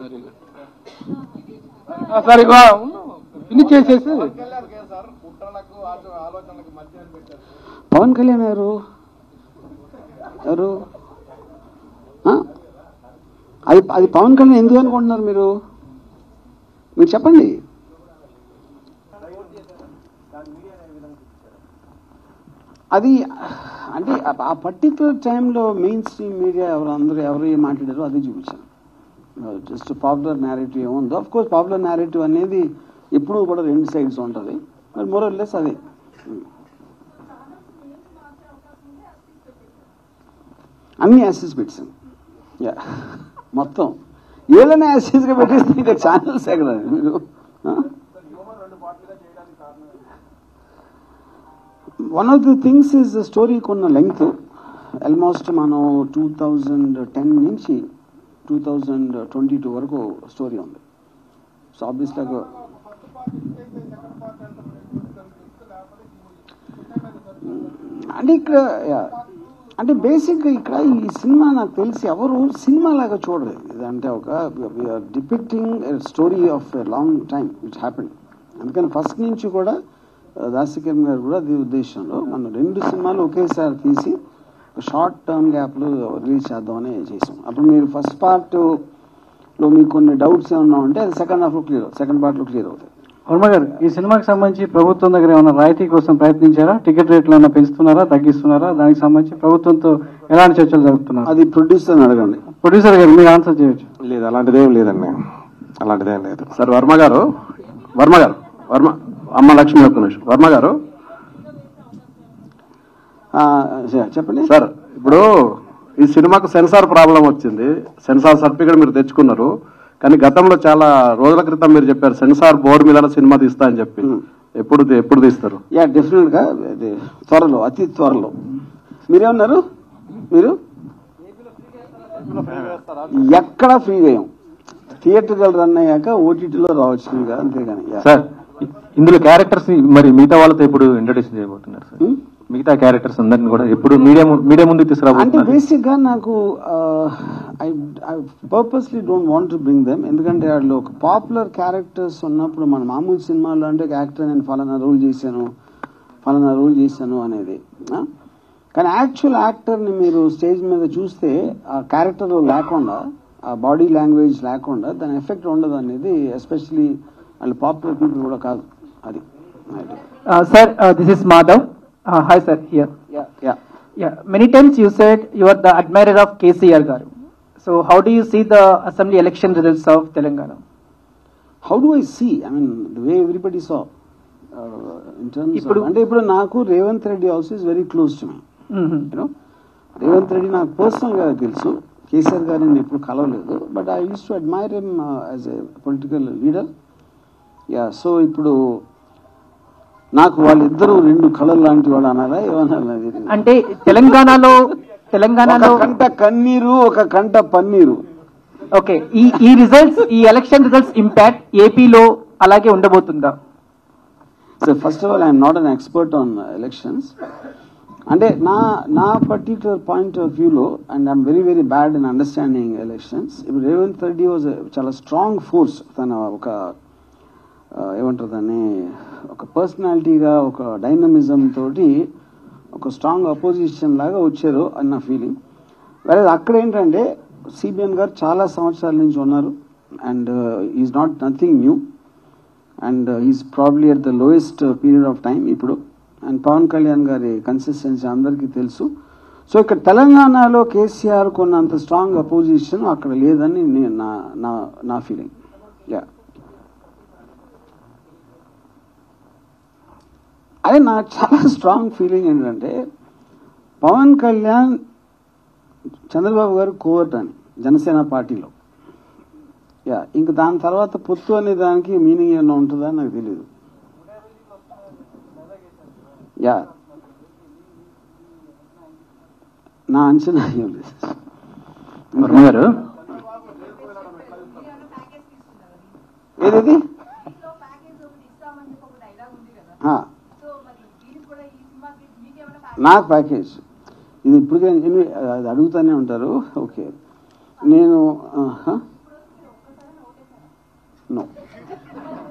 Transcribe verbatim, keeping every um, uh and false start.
సరే ఫినిష్ చేసేసి పవన్ కళ్యాణ్ గారు ఎవరు అది అది పవన్ కళ్యాణ్ ఎందుకు అనుకుంటున్నారు మీరు మీరు చెప్పండి. అది అంటే ఆ పర్టికులర్ టైంలో మెయిన్ స్ట్రీమ్ మీడియా ఎవరు అందరూ ఎవరు ఏం మాట్లాడారో అది చూపించాను. జస్ట్ పాపులర్ నేరేటివ్ ఏముందో ఆఫ్ కోర్స్ పాపులర్ నేరేటివ్ అనేది ఎప్పుడూ కూడా రెండు సైడ్స్ ఉంటుంది. మరి మోర్ ఆర్ లెస్ అదే అన్ని యాసిస్ పెట్టాను. యా మొత్తం ఏళ్ళనే యాసిస్గా పెట్టేస్తే ఇంకా ఛానల్స్ ఎక్కడ మీరు. One of the things is స్టోరీకి ఉన్న లెంగ్త్ ఆల్మోస్ట్ మనం టూ థౌజండ్ టెన్ నుంచి టూ థౌజండ్ ట్వంటీ టూ వరకు స్టోరీ ఉంది. సో ఆబ్వియస్లీ అంటే ఇక్కడ అంటే బేసిక్గా ఇక్కడ ఈ సినిమా నాకు తెలిసి ఎవరు సినిమా లాగా చూడలేదు. ఇదంటే ఒక depicting story of a long time which happen. అందుకని ఫస్ట్ నుంచి కూడా దాసికిరణ్ గారు కూడా అది ఉద్దేశంలో మనం రెండు సినిమాలు ఒకేసారి తీసి షార్ట్ టర్మ్ గ్యాప్లు రిలీజ్ చేద్దామని చేసాం. అప్పుడు మీరు ఫస్ట్ పార్ట్లో మీకు కొన్ని డౌట్స్ ఏమన్నా ఉంటే అది సెకండ్ హాఫ్లో క్లియర్ సెకండ్ పార్ట్లో క్లియర్ అవుతాయి. వర్మ గారు, ఈ సినిమాకి సంబంధించి ప్రభుత్వం దగ్గర ఏమైనా రాయితీ కోసం ప్రయత్నించారా? టికెట్ రేట్లు ఏమైనా పెంచుతున్నారా, తగ్గిస్తున్నారా? దానికి సంబంధించి ప్రభుత్వంతో ఎలాంటి చర్చలు జరుగుతున్నారు? అది ప్రొడ్యూసర్ అడగండి. ప్రొడ్యూసర్ గారు మీరు ఆన్సర్ చేయొచ్చు. లేదు, అలాంటిదేం లేదండి, అలాంటిదేం లేదు సార్. వర్మ గారు వర్మ గారు వర్మ అమ్మ లక్ష్మి ఒక్క నిమిషం. వర్మ గారు చెప్పండి సార్. ఇప్పుడు ఈ సినిమాకు సెన్సార్ ప్రాబ్లం వచ్చింది, సెన్సార్ సర్టిఫికేట్ మీరు తెచ్చుకున్నారు. కానీ గతంలో చాలా రోజుల క్రితం మీరు చెప్పారు సెన్సార్ బోర్డు మీద సినిమా తీస్తా అని చెప్పి. ఎప్పుడు ఎప్పుడు తీస్తారు? యా డెఫినెట్ గా త్వరలో, అతి త్వరలో. మీరేమన్నారు? మీరు ఎక్కడ ఫ్రీ వేయం, థియేటర్ రన్ అయ్యాక ఓటీటీలో రావచ్చు కదా, అంతేగాని. సార్ ఇందులో క్యారెక్టర్స్ మరి మిగతా వాళ్ళతో ఎప్పుడు ఇంట్రొడ్యూస్ చేయబోతున్నారు సార్? మిగతా క్యారెక్టర్స్ అందరిని కూడా ఎప్పుడు మీడియా మీడియా ముందుకు తీసుకురాబోతున్నారు? అంటే బేసిక్ గా నాకు I I purposely don't want to bring them. ఎందుకంటే వాళ్ళు ఒక పాపులర్ క్యారెక్టర్స్ ఉన్నప్పుడు మన మామూలు సినిమాల్లో అంటే ఒక యాక్టర్ నేను ఫలానా రోల్ చేశాను ఫలానా రోల్ చేశాను అనేది. కానీ యాక్చువల్ యాక్టర్ని మీరు స్టేజ్ మీద చూస్తే ఆ క్యారెక్టర్ లేకుండా, ఆ బాడీ లాంగ్వేజ్ లేకుండా దాని ఎఫెక్ట్ ఉండదు అనేది, ఎస్పెషలీ వాళ్ళు పాపులర్ పీపుల్ కూడా కాదు. అది sir. This is Madhav. Uh, hi sir, here. Yeah, yeah. Yeah, many times you said you are the admirer of K C R garu. So how do you see the assembly election results of Telangana? How do I see? I mean, the way everybody saw. Uh, in terms Ippudu, of... అంటే ఇప్పుడు నాకు Revanth Reddy also is very close to me. You know Revanth Reddy నాకు personal గా తెలుసు, కేసీఆర్ గారిని ఎప్పుడు కలవలేదు. But I use to admire him as a political leader. Yeah, so ఇప్పుడు నాకు వాళ్ళిద్దరూ రెండు కళలు లాంటి వాళ్ళు అనాలా ఏమన్నా? అంటే తెలంగాణలో తెలంగాణలో కంట కన్నీరు, ఒక కంట పన్నీరు. ఓకే, ఈ ఈ రిజల్ట్స్, ఈ ఎలక్షన్ రిజల్ట్స్ ఇంపాక్ట్ ఏపీలో అలాగే ఉండబోతుందా? So first of all I'm not an expert on elections. అంటే నా నా పర్టిక్యులర్ పాయింట్ ఆఫ్ వ్యూలో, and I'm very very bad in understanding elections. ఇప్పుడు రేవంత్ రెడ్డి వాజ్ చాలా స్ట్రాంగ్ ఫోర్స్. తన ఒక ఏమంటారు దాన్ని, ఒక పర్సనాలిటీగా, ఒక డైనమిజం తోటి ఒక స్ట్రాంగ్ అపోజిషన్ లాగా వచ్చారు అని నా ఫీలింగ్. వేరే అక్కడ ఏంటంటే సిబిఎన్ గారు చాలా సంవత్సరాల నుంచి ఉన్నారు, and is not nothing new, and is probably at the lowest period of time ఇప్పుడు. అండ్ పవన్ కళ్యాణ్ గారి కన్సిస్టెన్సీ అందరికీ తెలుసు. సో ఇక్కడ తెలంగాణలో కేసీఆర్ కొన్నంత స్ట్రాంగ్ అపోజిషన్ అక్కడ లేదని నా నా నా ఫీలింగ్. యా, అదే నాకు చాలా స్ట్రాంగ్ ఫీలింగ్ ఏంటంటే పవన్ కళ్యాణ్ చంద్రబాబు గారు కోవర్ట్ అని జనసేన పార్టీలో. యా, ఇంక దాని తర్వాత పొత్తు అనే దానికి మీనింగ్ ఏమైనా ఉంటుందా నాకు తెలియదు. యా, నా అంచనా ఏం లేదు. వర్మ గారు ఏదది నాకు ప్యాకేజ్ ఇది ఇప్పటికే అది అడుగుతూనే ఉంటారు. ఓకే, నేను No.